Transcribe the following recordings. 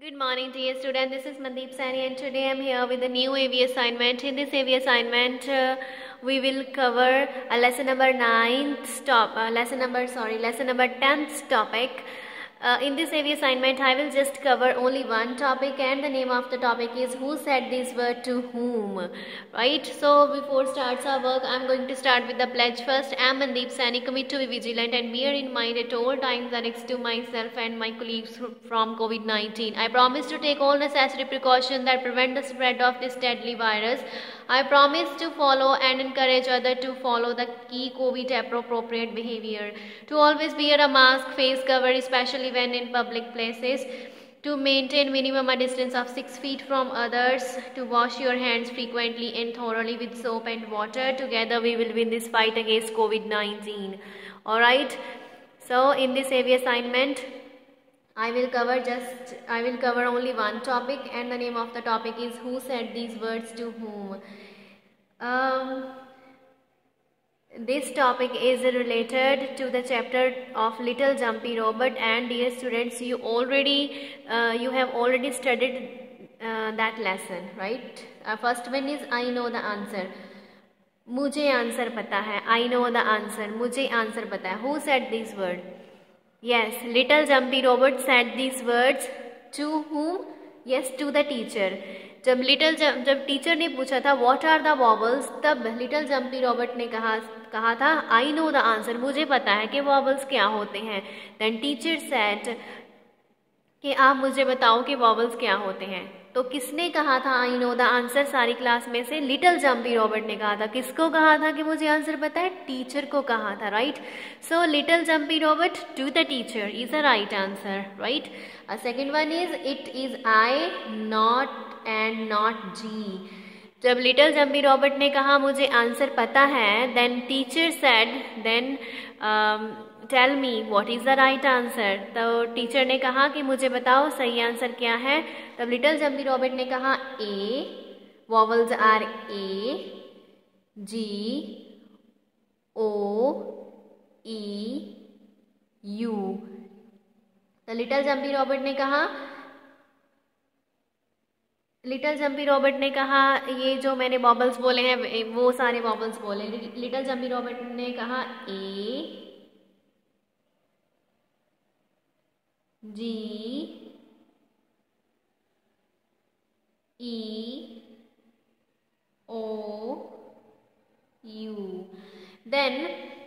Good morning, dear student. This is Mandeep Sani, and today I'm here with a new AV assignment. In this AV assignment, we will cover a lesson number 10th topic. In this AV assignment, I will just cover only one topic, and the name of the topic is "Who said this word to whom?" Right? So, before starts our work, I'm going to start with the pledge first. I'm Mandeep Sani, commit to be vigilant and bear in mind at all times the risks to myself and my colleagues from COVID-19. I promise to take all necessary precautions that prevent the spread of this deadly virus. I promise to follow and encourage others to follow the key COVID appropriate behavior. To always wear a mask, face cover, especially when in public places. To maintain minimum a distance of 6 feet from others. To wash your hands frequently and thoroughly with soap and water. Together we will win this fight against COVID-19. Alright. So in this AV assignment, I will cover only one topic, and the name of the topic is "Who said these words to whom?" This topic is related to the chapter of Little Jumpy Robot, and dear students, you have already studied that lesson, right? First one is I know the answer. मुझे answer पता है. I know the answer. मुझे answer पता है. Who said these words? Yes, Little Jumpy Robot said these words to whom? Yes, to the teacher. जब teacher ने पूछा था What are the vowels? तब Little Jumpy Robot ने कहा था I know the answer. मुझे पता है कि vowels क्या होते हैं. Then teacher said कि आप मुझे बताओ कि vowels क्या होते हैं. तो किसने कहा था I know the answer? सारी क्लास में से Little Jumpy Robot ने कहा था. किसको कहा था कि मुझे आंसर पता है? टीचर को कहा था, right? So Little Jumpy Robot to the teacher is the right answer, right? A second one is it is I, not and not G. जब Little Jumpy Robot ने कहा मुझे आंसर पता है, then teacher said, then tell me what is the right answer. तो teacher ने कहा कि मुझे बताओ सही आंसर क्या है. तब Little Jumpy Robot ने कहा A, vowels are A, G, O, E, U. तो Little Jumpy Robot ने कहा ये जो मैंने वॉबल्स बोले हैं वो सारे वॉबल्स बोले. Little Jumpy Robot ने कहा A, G, E, O, U. Then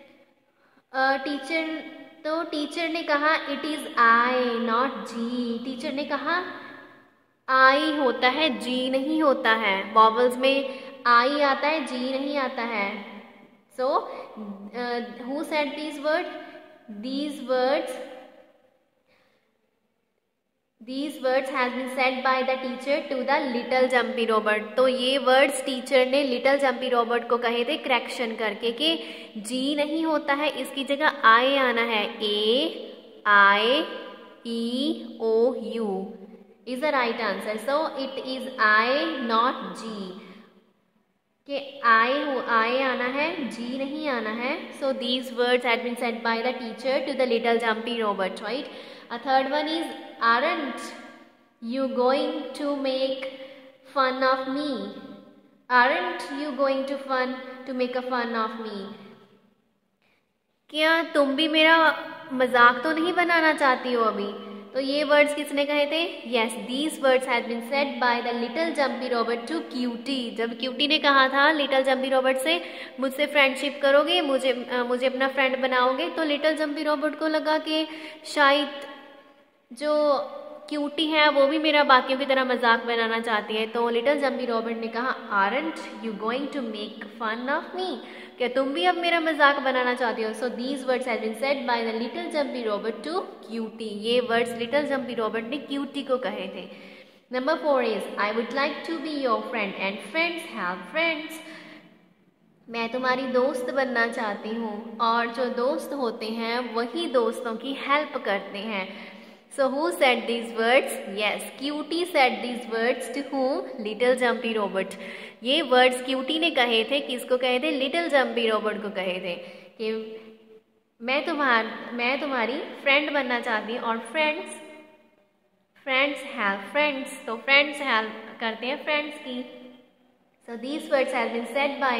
teacher ने कहा it is I not G. Teacher ने कहा आई होता है, जी नहीं होता है. वॉवल्स में आई आता है, जी नहीं आता है. So who said these words has been said by the teacher to the Little Jumpy Robot. तो ये वर्ड्स टीचर ने Little Jumpy Robot को कहे थे करेक्शन करके कि जी नहीं होता है, इसकी जगह आई आना है. A, I, E, O, U is the right answer. So it is I not G. कि I आना है, G नहीं आना है. So these words had been said by the teacher to the Little Jumpy Robot, right? A third one is aren't you going to make fun of me? Aren't you going to make a fun of me? क्या तुम भी मेरा मजाक तो नहीं बनाना चाहती हो अभी? तो ये वर्ड्स किसने कहे थे? Yes, these words has been said by the Little Jumpy Robot to cutie. जब क्यूटी ने कहा था Little Jumpy Robot से मुझसे फ्रेंडशिप करोगे, मुझे अपना फ्रेंड बनाओगे, तो Little Jumpy Robot को लगा कि शायद जो क्यूटी है वो भी मेरा बाकियों की तरह मजाक बनाना चाहती है. तो Little Jumpy Robot ने कहा aren't you going to make fun of me? क्या तुम भी अब मेरा मजाक बनाना चाहती हो? So these words have been said by the Little Jumpy Robot to cutie. ये वर्ड्स Little Jumpy Robot ने क्यूटी को कहे थे. Number 4 is I would like to be your friend and friends have friends. मैं तुम्हारी दोस्त बनना चाहती हूँ, और जो दोस्त होते हैं वही दोस्तों की हेल्प करते हैं. So who said these words? Yes, Cutie said these words to whom? Little Jumpy Robot. ये words Cutie ने कहे थे. किसको कहे थे? Little Jumpy Robot को कहे थे कि मैं तुम्हारी फ्रेंड बनना चाहती हूँ, और फ्रेंड्स फ्रेंड्स हेल्प फ्रेंड्स, तो फ्रेंड्स हेल्प करते हैं फ्रेंड्स की. So these words have been said by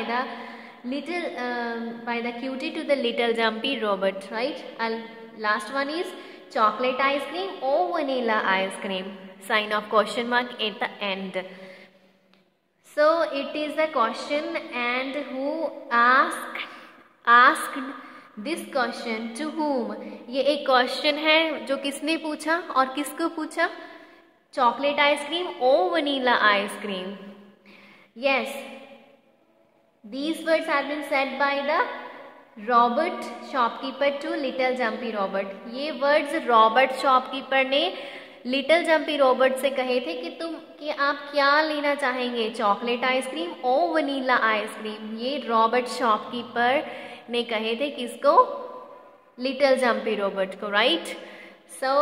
the cutie to the little jumpy robot, right? Last one is chocolate ice cream or vanilla ice cream. Sign of question mark at the end. So it is the question, and who asked this question to whom? ये एक question है जो किसने पूछा और किसको पूछा? Chocolate ice cream और vanilla ice cream. Yes, these words have been said by the Robert shopkeeper to little jumpy robot. ये words रॉबर्ट शॉपकीपर ने लिटिल जम्पी रॉबर्ट से कहे थे कि आप क्या लेना चाहेंगे, चॉकलेट आइसक्रीम और वनीला आइसक्रीम. ये रॉबर्ट शॉपकीपर ने कहे थे किसको? लिटिल जम्पी रॉबर्ट को, right? So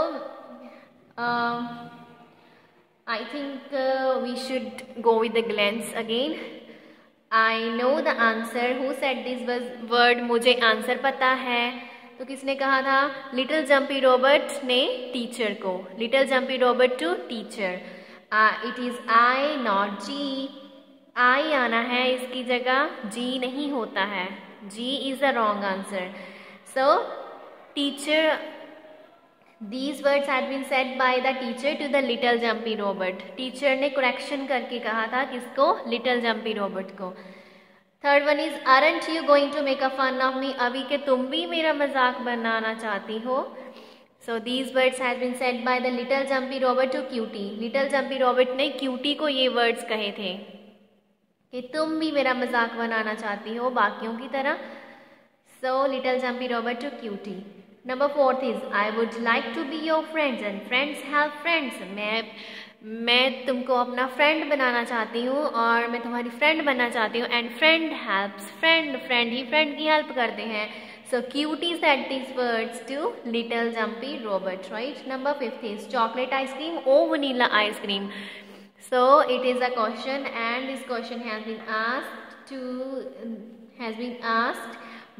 I think we should go with the glance again. I know the answer. Who said this word? मुझे आंसर पता है. तो किसने कहा था? लिटिल जम्पी रॉबर्ट ने टीचर को. Little jumpy robot to teacher. It is I not G. I आना है इसकी जगह, G नहीं होता है. G is the wrong answer. So teacher, these words had been said by the teacher to the little jumpy robot. Teacher ने correction करके कहा था किसको? लिटिल जम्पी रोबोट को. Third one is aren't you going to make a fun of me? अभी के तुम भी मेरा मजाक बनाना चाहती हो. So these words had been said by the little jumpy robot to cutie. Little jumpy robot ने क्यूटी को ये वर्ड्स कहे थे कि तुम भी मेरा मजाक बनाना चाहती हो बाकियों की तरह. So little jumpy robot to cutie. Number 4 is I would like to be your friends and friends help friends. मैं तुमको अपना फ्रेंड बनाना चाहती हूँ और मैं तुम्हारी फ्रेंड बनना चाहती हूँ. And friend helps friend, friend ही फ्रेंड की हेल्प करते हैं. So cutie said these words to little jumpy robot, right? Number 5 is chocolate ice cream or vanilla ice cream. So it is a question, and this question has been asked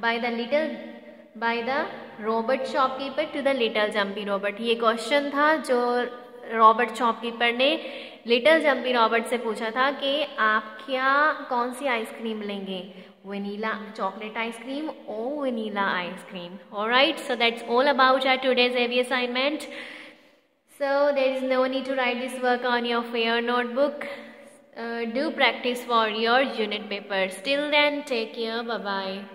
by the robot shopkeeper to the little jumpy robot. ये question था जो robot shopkeeper ने little jumpy robot से पूछा था कि आप कौन सी आइसक्रीम लेंगे, वनीला चॉकलेट आइसक्रीम और vanilla ice cream. Alright, so that's all about our today's AV assignment. So there is no need to write this work on your fair notebook. Do practice for your unit papers. Till then, take care. Bye bye.